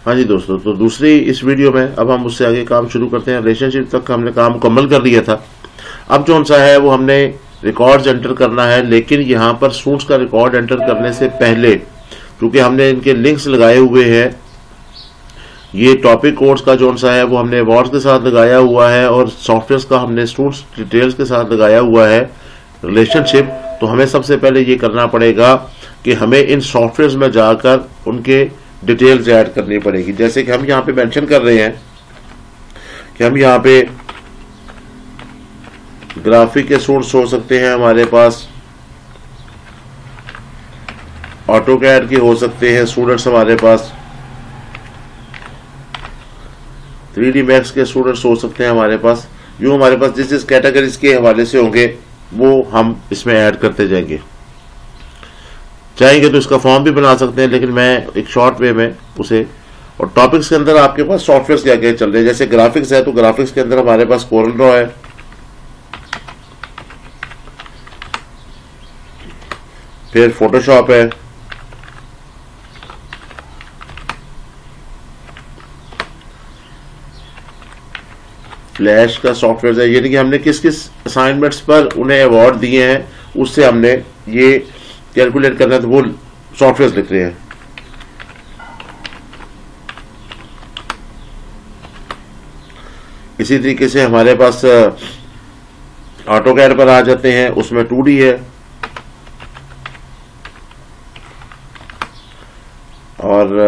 हाँ जी दोस्तों, तो दूसरी इस वीडियो में अब हम उससे आगे काम शुरू करते हैं। रिलेशनशिप तक हमने काम मुकम्मल कर लिया था। अब जो सा है वो हमने रिकॉर्ड्स एंटर करना है, लेकिन यहाँ पर स्टूडेंट्स का रिकॉर्ड एंटर करने से पहले क्योंकि हमने इनके लिंक्स लगाए हुए हैं, ये टॉपिक कोड्स का जो सा है वो हमने अवार्ड्स के साथ लगाया हुआ है और सॉफ्टवेयर का हमने स्टूडेंट्स डिटेल्स के साथ लगाया हुआ है रिलेशनशिप। तो हमें सबसे पहले ये करना पड़ेगा कि हमें इन सॉफ्टवेयर में जाकर उनके डिटेल्स ऐड करनी पड़ेगी। जैसे कि हम यहाँ पे मेंशन कर रहे हैं कि हम यहाँ पे ग्राफिक के सोर्स हो सकते हैं, हमारे पास ऑटोकैड के हो सकते हैं स्टूडेंट्स, हमारे पास 3D मैक्स के स्टूडेंट्स हो सकते हैं हमारे पास। यूँ हमारे पास जिस कैटेगरीज के हवाले से होंगे वो हम इसमें ऐड करते जाएंगे। चाहेंगे तो इसका फॉर्म भी बना सकते हैं, लेकिन मैं एक शॉर्ट वे में उसे। और टॉपिक्स के अंदर आपके पास सॉफ्टवेयर क्या क्या चल रहे हैं, जैसे ग्राफिक्स है तो ग्राफिक्स के अंदर हमारे पास कोरल ड्रॉ है, फिर फोटोशॉप है, फ्लैश का सॉफ्टवेयर है। यानी कि हमने किस किस असाइनमेंट्स पर उन्हें अवार्ड दिए हैं उससे हमने ये कैलकुलेट करना है, तो वो सॉफ्टवेयर लिख रहे हैं। इसी तरीके से हमारे पास ऑटोकैड पर आ जाते हैं, उसमें 2D है और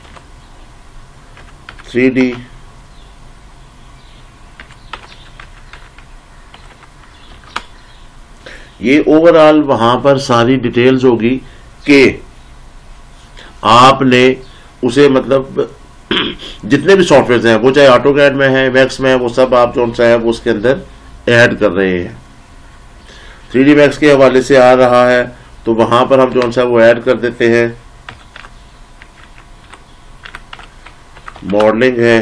3D। ये ओवरऑल वहां पर सारी डिटेल्स होगी कि आपने उसे मतलब जितने भी सॉफ्टवेयर हैं वो चाहे ऑटोकैड में है, मैक्स में है, वो सब आप जो सा है वो उसके अंदर ऐड कर रहे हैं। 3D मैक्स के हवाले से आ रहा है तो वहां पर हम जो सा वो ऐड कर देते हैं। मॉडलिंग है,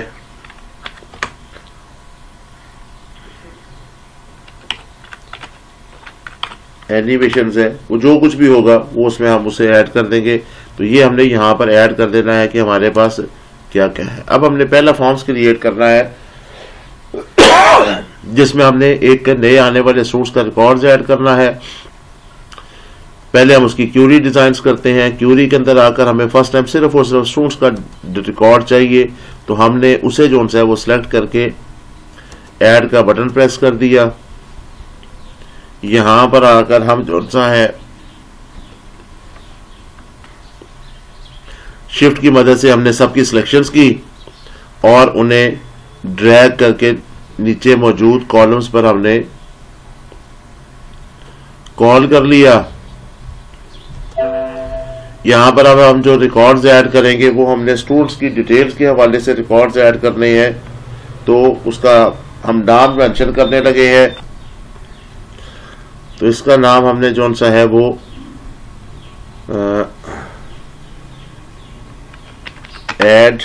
एनिमेशन है, वो जो कुछ भी होगा वो उसमें हम उसे ऐड कर देंगे। तो ये हमने यहाँ पर ऐड कर देना है कि हमारे पास क्या क्या है। अब हमने पहला फॉर्म्स क्रिएट करना है जिसमें हमने एक नए आने वाले स्टूडेंट्स का रिकॉर्ड्स ऐड करना है। पहले हम उसकी क्यूरी डिजाइन्स करते हैं। क्यूरी के अंदर आकर हमें फर्स्ट टाइम सिर्फ और सिर्फ स्टूडेंट्स का रिकॉर्ड चाहिए, तो हमने उसे जो है वो सिलेक्ट करके ऐड का बटन प्रेस कर दिया। यहां पर आकर हम जो सा है शिफ्ट की मदद से हमने सबकी सिलेक्शंस की और उन्हें ड्रैग करके नीचे मौजूद कॉलम्स पर हमने कॉल कर लिया। यहां पर अब हम जो रिकॉर्ड्स ऐड करेंगे वो हमने स्टूडेंट्स की डिटेल्स के हवाले से रिकॉर्ड्स ऐड करने हैं, तो उसका हम नाम मेंशन करने लगे हैं। तो इसका नाम हमने जो सा है वो ऐड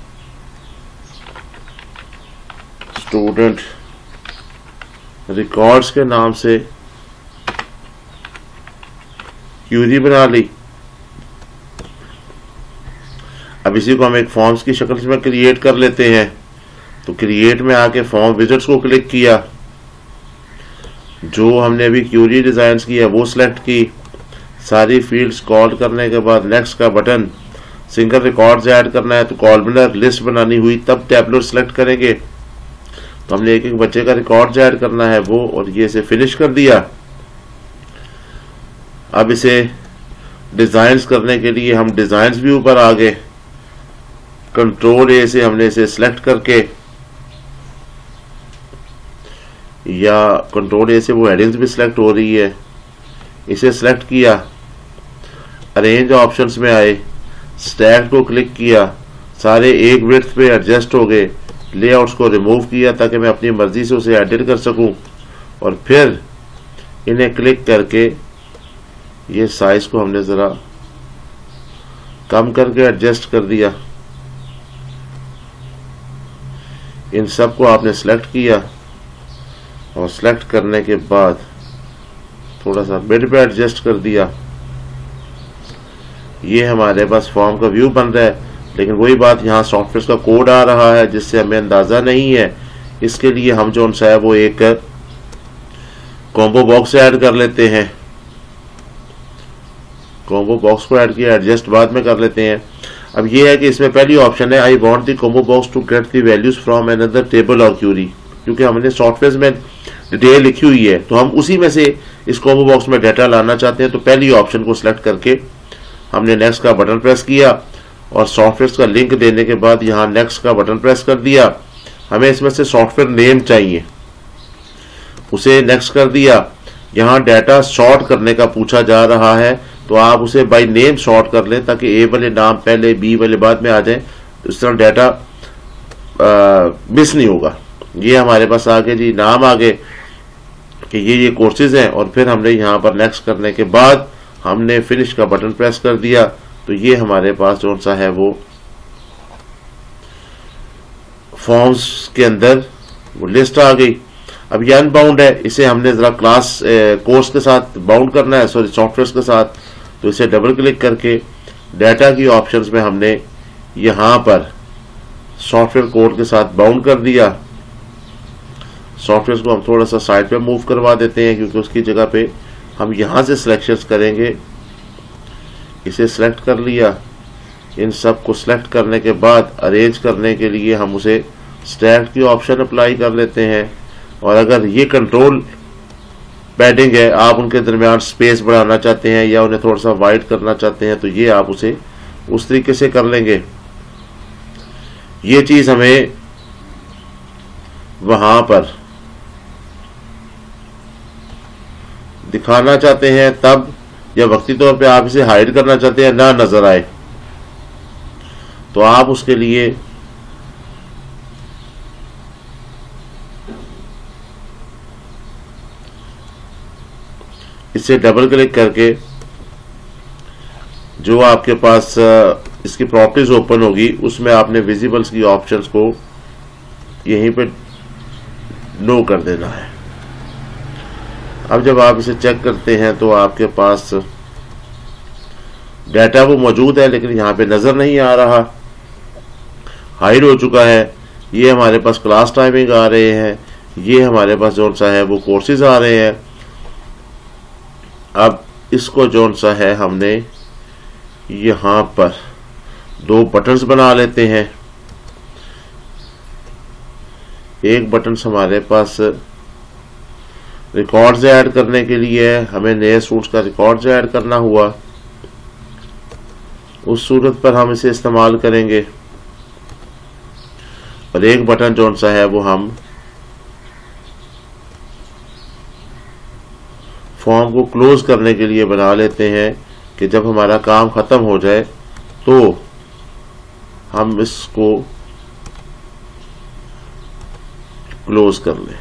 स्टूडेंट रिकॉर्ड्स के नाम से क्यूरी बना ली। अब इसी को हम एक फॉर्म्स की शक्ल में क्रिएट कर लेते हैं। तो क्रिएट में आके फॉर्म विजिट्स को क्लिक किया, जो हमने अभी क्यूरी डिजाइन्स की है वो सिलेक्ट की। सारी फील्ड्स कॉल करने के बाद नेक्स्ट का बटन, सिंगल रिकॉर्ड्स ऐड करना है तो कॉलमनर लिस्ट बनानी हुई तब टैबलर सिलेक्ट करेंगे। तो हमने एक एक बच्चे का रिकॉर्ड्स ऐड करना है वो, और ये इसे फिनिश कर दिया। अब इसे डिजाइन्स करने के लिए हम डिजाइन्स भी ऊपर आ गए। कंट्रोल ए से हमने इसे सिलेक्ट करके, या कंट्रोल ए से वो हेडिंग्स भी सिलेक्ट हो रही है, इसे सिलेक्ट किया। अरेंज ऑप्शंस में आए, स्टैक को क्लिक किया, सारे एक विड्थ पे एडजस्ट हो गए। लेआउट्स को रिमूव किया ताकि मैं अपनी मर्जी से उसे एडिट कर सकूं, और फिर इन्हें क्लिक करके ये साइज को हमने जरा कम करके एडजस्ट कर दिया। इन सब को आपने सिलेक्ट किया और सिलेक्ट करने के बाद थोड़ा सा मिड पे एडजस्ट कर दिया। ये हमारे पास फॉर्म का व्यू बन रहा है। लेकिन वही बात, यहाँ सॉफ्टवेयर का कोड आ रहा है जिससे हमें अंदाज़ा नहीं है। इसके लिए हम जो सा है वो एक कॉम्बो बॉक्स ऐड कर लेते हैं। कॉम्बो बॉक्स को ऐड किया, एडजस्ट बाद में कर लेते हैं। अब ये है कि इसमें पहली ऑप्शन है I want the combo box to get the values from another table और क्यूरी, क्योंकि हमने सॉफ्टवेयर में डिटेल लिखी हुई है तो हम उसी में से इस कॉम्बो बॉक्स में डाटा लाना चाहते हैं। तो पहली ऑप्शन को सिलेक्ट करके हमने नेक्स्ट का बटन प्रेस किया और सॉफ्टवेयर का लिंक देने के बाद यहाँ नेक्स्ट का बटन प्रेस कर दिया। हमें इसमें से सॉफ्टवेयर नेम चाहिए, उसे नेक्स्ट कर दिया। यहाँ डाटा सॉर्ट करने का पूछा जा रहा है तो आप उसे बाय नेम सॉर्ट कर लें ताकि ए वाले नाम पहले बी वाले बाद में आ जाए, तो इस तरह डाटा मिस नहीं होगा। ये हमारे पास आगे जी नाम आ गए कि ये कोर्सेज हैं और फिर हमने यहाँ पर नेक्स्ट करने के बाद हमने फिनिश का बटन प्रेस कर दिया तो ये हमारे पास जो सा है वो फॉर्म्स के अंदर वो लिस्ट आ गई। अब ये अनबाउंड है, इसे हमने जरा क्लास कोर्स के साथ बाउंड करना है, सॉरी सॉफ्टवेयर के साथ। तो इसे डबल क्लिक करके डाटा की ऑप्शंस में हमने यहाँ पर सॉफ्टवेयर कोड के साथ बाउंड कर दिया। सॉफ्टवेयर को हम थोड़ा सा साइड पे मूव करवा देते हैं क्योंकि उसकी जगह पे हम यहाँ से सिलेक्शंस करेंगे। इसे सिलेक्ट कर लिया। इन सब को सिलेक्ट करने के बाद अरेंज करने के लिए हम उसे स्टैक की ऑप्शन अप्लाई कर लेते हैं। और अगर ये कंट्रोल पैडिंग है, आप उनके दरमियान स्पेस बढ़ाना चाहते हैं या उन्हें थोड़ा सा वाइड करना चाहते हैं तो ये आप उसे उस तरीके से कर लेंगे। ये चीज हमें वहां पर दिखाना चाहते हैं तब, या वक्ती तौर पे आप इसे हाइड करना चाहते हैं ना नजर आए, तो आप उसके लिए इसे डबल क्लिक करके जो आपके पास इसकी प्रॉपर्टीज ओपन होगी उसमें आपने विजिबल्स की ऑप्शंस को यहीं पे नो कर देना है। अब जब आप इसे चेक करते हैं तो आपके पास डाटा वो मौजूद है लेकिन यहाँ पे नजर नहीं आ रहा, हाइड हो चुका है। ये हमारे पास क्लास टाइमिंग आ रहे हैं, ये हमारे पास जो सा है वो कोर्सेज आ रहे हैं। अब इसको जो सा है हमने यहाँ पर दो बटन्स बना लेते हैं। एक बटन हमारे पास रिकॉर्ड्स ऐड करने के लिए है, हमें नए स्टूडेंट्स का रिकॉर्ड्स ऐड करना हुआ, उस सूरत पर हम इसे इस्तेमाल करेंगे। और एक बटन जो सा है वो हम फॉर्म को क्लोज करने के लिए बना लेते हैं कि जब हमारा काम खत्म हो जाए तो हम इसको क्लोज कर लें।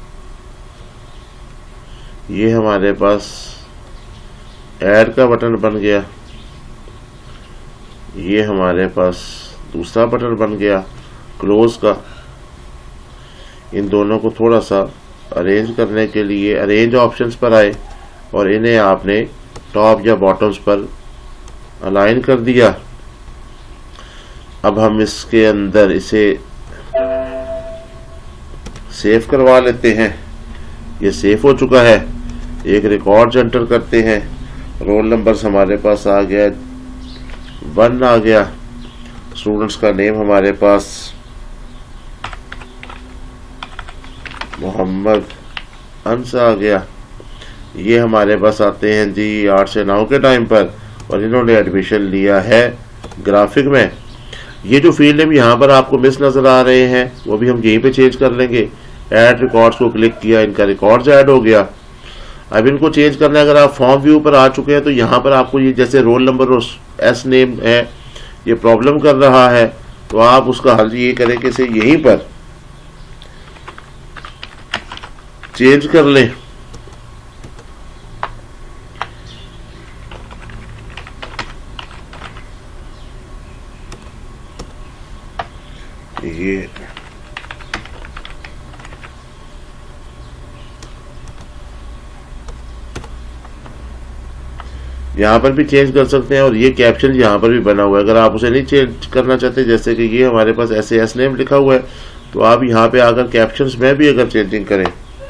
ये हमारे पास ऐड का बटन बन गया, ये हमारे पास दूसरा बटन बन गया क्लोज का। इन दोनों को थोड़ा सा अरेंज करने के लिए अरेंज ऑप्शंस पर आए और इन्हें आपने टॉप या बॉटम्स पर अलाइन कर दिया। अब हम इसके अंदर इसे सेव करवा लेते हैं। ये सेव हो चुका है। एक रिकॉर्ड एंटर करते हैं। रोल नंबर हमारे पास आ गया, 1 आ गया। स्टूडेंट्स का नेम हमारे पास मोहम्मद अंस आ गया। ये हमारे पास आते हैं जी 8 से 9 के टाइम पर और इन्होंने एडमिशन लिया है ग्राफिक में। ये जो फील्ड नेम यहाँ पर आपको मिस नजर आ रहे हैं वो भी हम यहीं पे चेंज कर लेंगे। ऐड रिकॉर्ड्स को क्लिक किया, इनका रिकॉर्ड्स ऐड हो गया। अब इनको चेंज करना है, अगर आप फॉर्म व्यू पर आ चुके हैं तो यहाँ पर आपको ये जैसे रोल नंबर और एस नेम है ये प्रॉब्लम कर रहा है, तो आप उसका हल ये करें कि इसे यहीं पर चेंज कर लें। यहाँ पर भी चेंज कर सकते हैं और ये कैप्शन यहाँ पर भी बना हुआ है। अगर आप उसे नहीं चेंज करना चाहते, जैसे कि ये हमारे पास SAS नेम लिखा हुआ है, तो आप यहाँ पे आकर कैप्शंस में भी अगर चेंजिंग करें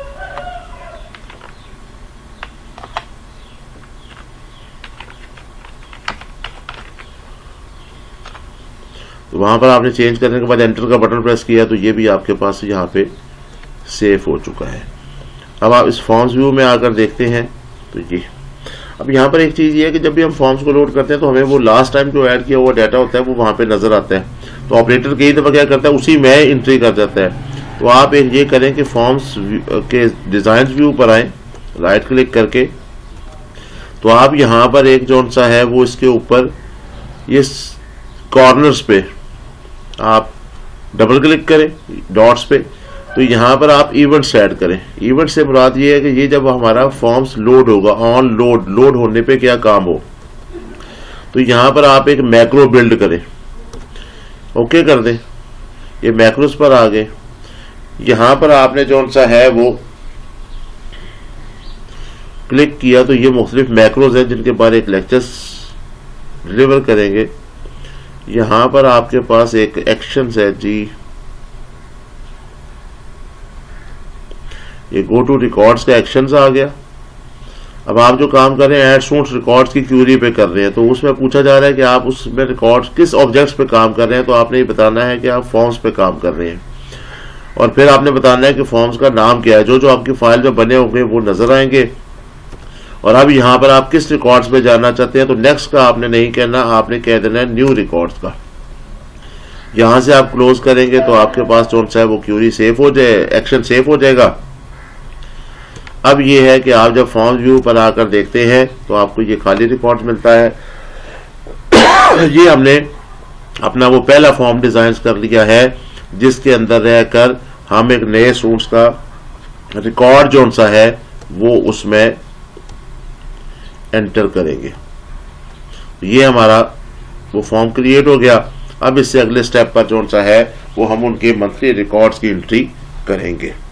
तो वहां पर आपने चेंज करने के बाद एंटर का बटन प्रेस किया तो ये भी आपके पास यहाँ पे सेव हो चुका है। अब आप इस फॉर्म्स व्यू में आकर देखते हैं तो ये अब यहाँ पर एक चीज़ ये है कि जब भी हम फॉर्म्स को लोड करते हैं तो हमें वो लास्ट टाइम जो ऐड किया हुआ डाटा होता है वो वहाँ पे नजर आता है। तो ऑपरेटर कई दफ़ा क्या करता है, उसी में एंट्री कर जाता है। तो आप एक ये करें कि फॉर्म्स के डिज़ाइन व्यू पर आए, राइट क्लिक करके, तो आप यहाँ पर एक जोन सा है वो इसके ऊपर ये कॉर्नर्स पे आप डबल क्लिक करें डॉट्स पे, तो यहाँ पर आप इवेंट्स ऐड करें। इवेंट से मुराद ये है कि ये जब हमारा फॉर्म्स लोड होगा, ऑन लोड होने पे क्या काम हो, तो यहाँ पर आप एक मैक्रो बिल्ड करें, ओके कर दें। ये मैक्रोस पर आ गए। यहाँ पर आपने जौन सा है वो क्लिक किया तो ये मुख्तलिफ मैक्रोज हैं जिनके बारे एक लेक्चर्स डिलीवर करेंगे। यहाँ पर आपके पास एक एक्शंस है जी, ये गो टू रिकॉर्ड्स का एक्शंस आ गया। अब आप जो काम कर रहे हैं ऐड स्टूडेंट्स रिकॉर्ड्स की क्यूरी पे कर रहे हैं, तो उसमें पूछा जा रहा है कि आप उसमें रिकॉर्ड्स किस ऑब्जेक्ट्स पे काम कर रहे हैं, तो आपने ये बताना है कि आप फॉर्म्स पे काम कर रहे हैं और फिर आपने बताना है कि फॉर्म्स का नाम क्या है। जो जो आपकी फाइल में बने होंगे वो नजर आएंगे। और अब यहाँ पर आप किस रिकॉर्ड्स पे जाना चाहते हैं, तो नेक्स्ट का आपने नहीं कहना, आपने कह देना है न्यू रिकॉर्ड्स का। यहां से आप क्लोज करेंगे तो आपके पास जो है वो क्यूरी सेव हो जाए, एक्शन सेव हो जाएगा। अब ये है कि आप जब फॉर्म व्यू पर आकर देखते हैं तो आपको ये खाली रिकॉर्ड मिलता है। ये हमने अपना वो पहला फॉर्म डिजाइन कर लिया है जिसके अंदर रहकर हम एक नए स्टूडेंट्स का रिकॉर्ड जो सा है वो उसमें एंटर करेंगे। ये हमारा वो फॉर्म क्रिएट हो गया। अब इससे अगले स्टेप पर जो सा है वो हम उनके मंथली रिकॉर्ड्स की एंट्री करेंगे।